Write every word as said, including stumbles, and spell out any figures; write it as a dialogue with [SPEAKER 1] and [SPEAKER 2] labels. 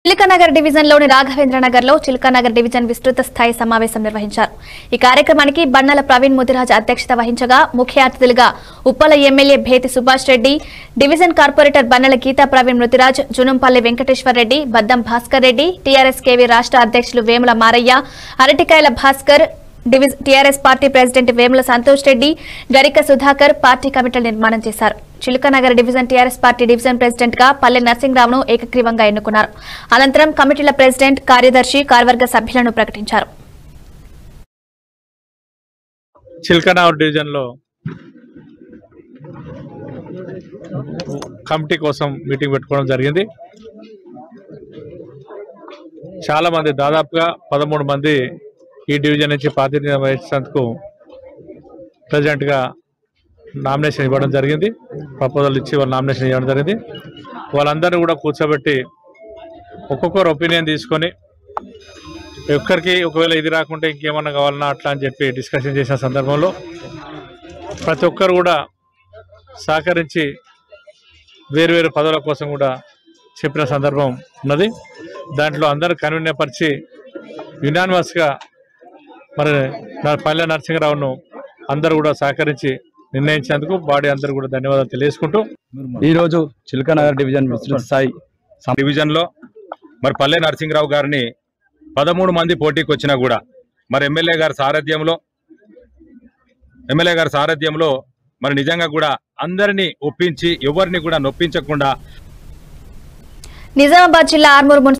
[SPEAKER 1] చిలకనగర్ డివిజన్లోని రాఘవేంద్రనగర్లో చిలకనగర్ డివిజన్ విస్తృత స్థాయి సమావేశం నిర్వహించారు। ఈ కార్యక్రమానికి బండల ప్రవీణ్ ముదిరాజ్ అధ్యక్షత వహించగా ముఖ్య అతిథులుగా Uppal MLA Bethi Subhash Reddy, division corporator Bandala Geetha Praveen Mudiraj, Junampally Venkateshwar Reddy, Baddam Bhaskar Reddy, TRS KV రాష్ట్ర అధ్యక్షులు Vemula Maraiah, Aratikayala Bhaskar, TRS party president Vemula Santosh Reddy, Garika Sudhakar party కమిటీలు నిర్మాణం చేశారు। Chilakanagar division TRS party division president గా పల్లె నరసింహరావును ఏకగ్రీవంగా ఎన్నుకున్నారు। అనంతరం కమిటీల ప్రెసిడెంట్, కార్యదర్శి, కార్యవర్గ సభ్యులను ప్రకటించారు।
[SPEAKER 2] చిలకనగర్ డివిజన్ లో కమిటీ కోసం మీటింగ్ పెట్టుకోవడం జరిగింది। చాలా మంది, దాదాపుగా పదమూడు మంది ఈ డివిజన్ నుంచి ప్రాతినిధ్యం వహించేందుకు ప్రెసిడెంట్ గా నామినేషన్ ఇవ్వడం జరిగింది। ప్రపోజల్ ఇచ్చి వాళ్ళు నామినేషన్ ఇవ్వడం జరిగింది। వాళ్ళందరినీ కూడా కూర్చోబెట్టి ఒక్కొక్కరు ఒపీనియన్ తీసుకొని ఒక్కరికి ఒకవేళ ఇది రాకుంటే ఇంకేమన్నా కావాలన్నా అట్లా అని చెప్పి డిస్కషన్ చేసిన సందర్భంలో ప్రతి ఒక్కరు కూడా సహకరించి వేరు వేరు పదవుల కోసం కూడా చెప్పిన సందర్భం ఉన్నది। దాంట్లో అందరూ కన్వీనర్పరిచి యునానిమస్గా మరి పల్లె నరసింహరావును అందరూ కూడా సహకరించి నిర్ణయించేందుకు బాడీ అందరూ కూడా ధన్యవాదాలు తెలియజేసుకుంటూ
[SPEAKER 3] ఈరోజు చిలకనగర్ డివిజన్ విస్తృత స్థాయి
[SPEAKER 4] డివిజన్లో మరి పల్లె నరసింహరావు గారిని పదమూడు మంది పోటీకి వచ్చినా కూడా మరి ఎమ్మెల్యే గారి సారథ్యంలో ఎమ్మెల్యే గారి సారథ్యంలో మరి నిజంగా కూడా అందరినీ ఒప్పించి ఎవరిని కూడా నొప్పించకుండా
[SPEAKER 1] నిజామాబాద్ జిల్లా ఆర్మూర్